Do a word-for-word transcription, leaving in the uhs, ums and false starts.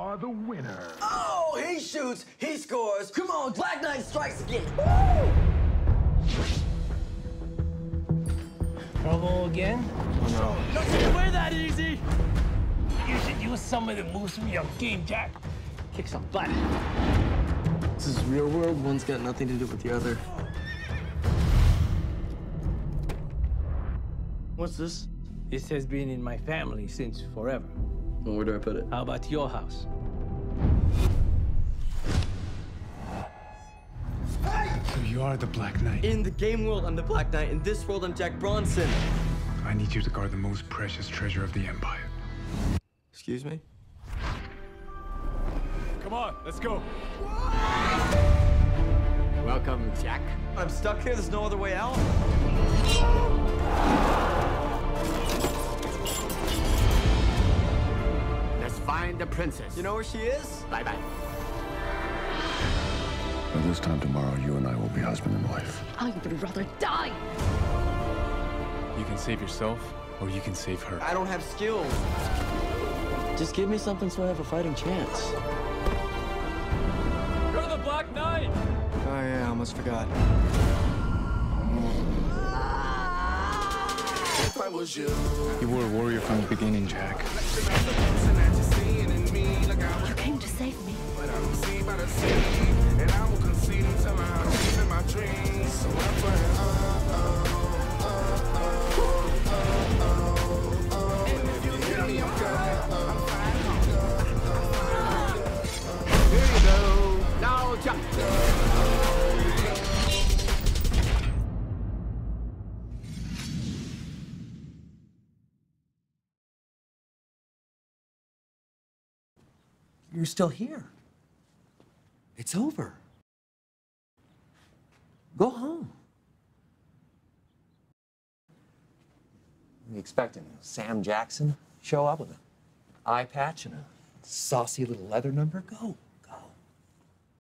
are the winner. Oh, he shoots, he scores. Come on, Black Knight strikes again. Trouble again? Oh, no. Don't you play that easy! You should use some of the moves from your game, Jack. Kick some butt. This is real world. One's got nothing to do with the other. What's this? This has been in my family since forever. Well, where do I put it? How about your house? So you are the Black Knight. In the game world, I'm the Black Knight. In this world, I'm Jack Bronson. I need you to guard the most precious treasure of the Empire. Excuse me? Come on, let's go. Welcome, Jack. I'm stuck here. There's no other way out. Let's find the princess. You know where she is? Bye-bye. By this time tomorrow, you and I will be husband and wife. I would rather die. You can save yourself, or you can save her. I don't have skills. Just give me something so I have a fighting chance. You're the Black Knight! Oh, yeah, I almost forgot. You were a warrior from the beginning, Jack. You came to save me. Here you go. Now jump. You're still here. It's over. Go home. You expecting Sam Jackson show up with an eye patch and a saucy little leather number? Go.